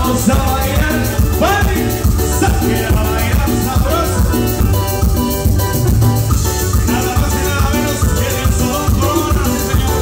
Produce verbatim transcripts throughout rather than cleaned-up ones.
Vamos a bailar, papi, saque a bailar sabroso. Nada más y nada menos que el Salón Corona, sí señor.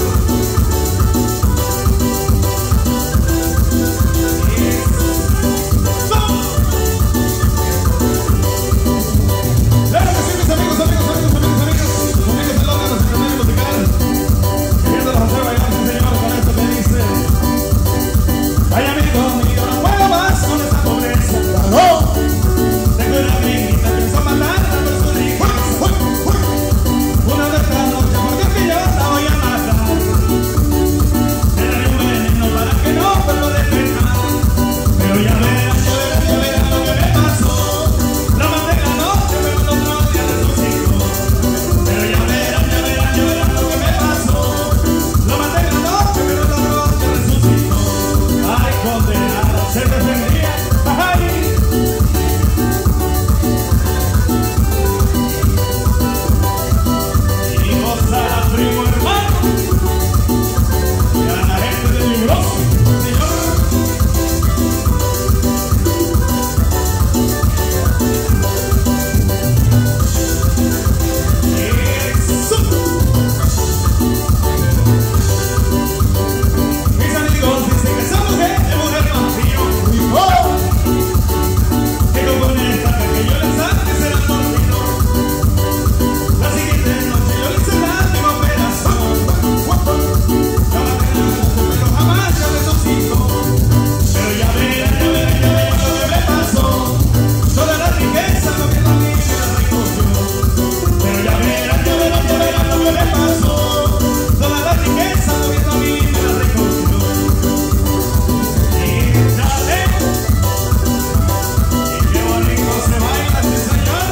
Claro que sí, mis amigos, amigos, amigos, amigos, amigos. Conmigo se logra nuestro camino musical. Queriéndolos hacer bailar, sí señor, con esto que dice: ay, amigo mío, no puedo más con esta pobreza. ¡No! Tengo una amiguita, pienso matarla por su riqueza. Una de estas noches, porque es que yo la voy a matar. Le daré un veneno para que no vuelva a despertar. Pero ya verás, ya verás, ya verás lo que me pasó. La maté en la noche, pero el otro día resucitó. Pero ya verás, ya verás, ya verás lo que me pasó. La maté en la noche, pero el otro día resucitó. Ay, condenada, se defendía. Ay. Y gozará, primo hermano. Y a la gente del libroso, señor. Eso. Mis amigos dicen que esa mujer es mujer vampiro. Que con esta que yo les saque será dormido. La siguiente noche yo le hice la misma operación. La maté en la noche, pero jamás ya resucitó. Pero ya verán, ya verán, ya verán lo que me pasó. Toda la riqueza lo que no tiene la recogió. Pero ya verán, ya verán, ya verán lo que me pasó. Toda la riqueza lo que no tiene la recogió. Y dale. Y qué bonito se baila, sí señor.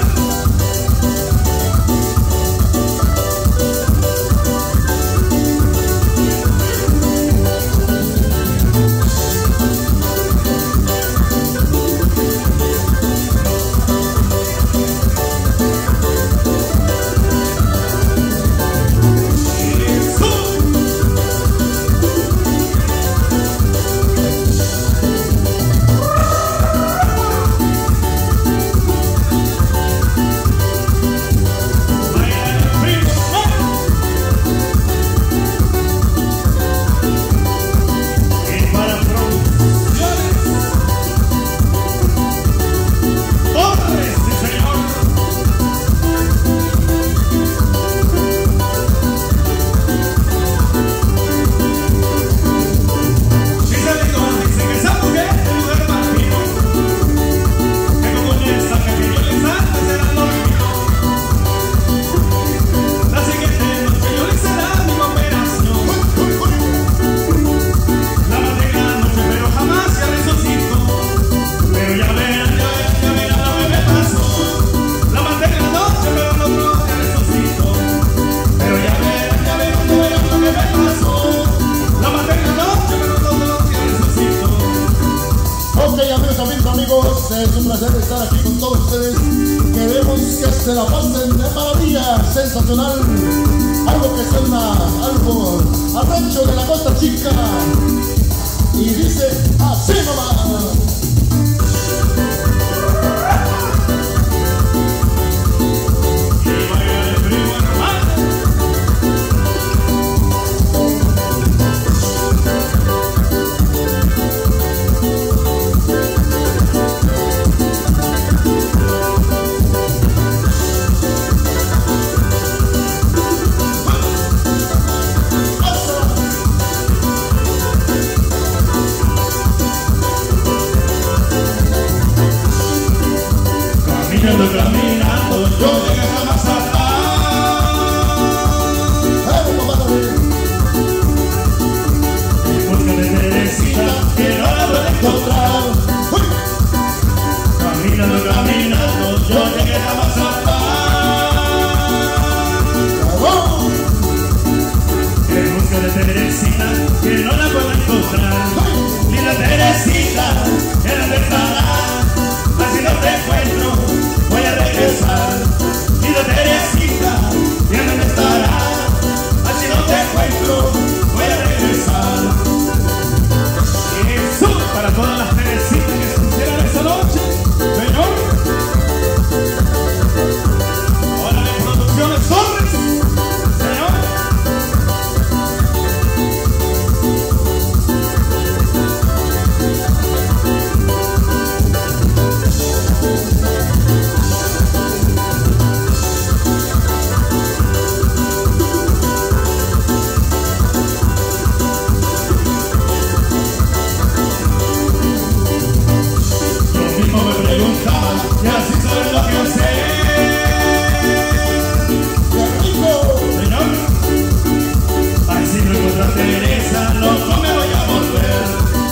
Es un placer estar aquí con todos ustedes. Queremos que se la pasen de maravilla, sensacional. Algo que suena, algo arrancho de la Costa Chica. Y dice así nomás. Caminando, caminando, yo llegué a Mazapán. En busca de Teresita, que no la puedo encontrar. Caminando, caminando, yo llegué a Mazapán. En busca de Teresita, que no la puedo encontrar. Ni la Teresita, que la estará. Así no te encuentro, voy a regresar. Y la Teresita, ¿y dónde estará? Así no te encuentro, voy a regresar. Y eso para todas las Teresitas. y así sabes lo que hacer. ¡Qué rico! Señor, ay, si no encuentras Teresa, loco me voy a volver.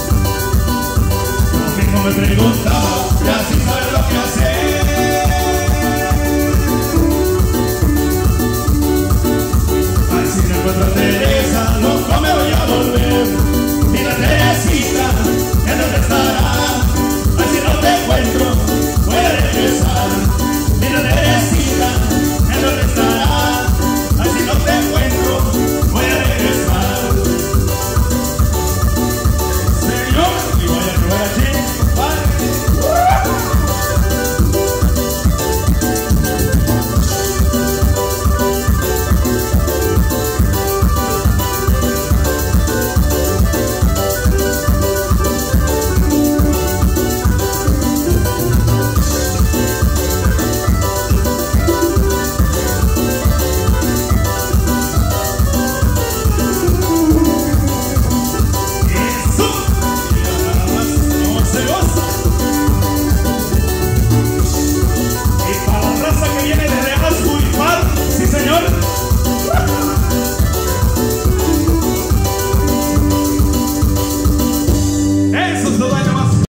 Lo mismo me preguntaba, y así sabes lo que hacer. Ay, si no encuentras Teresa, loco me voy a volver. Mira Teresita, en el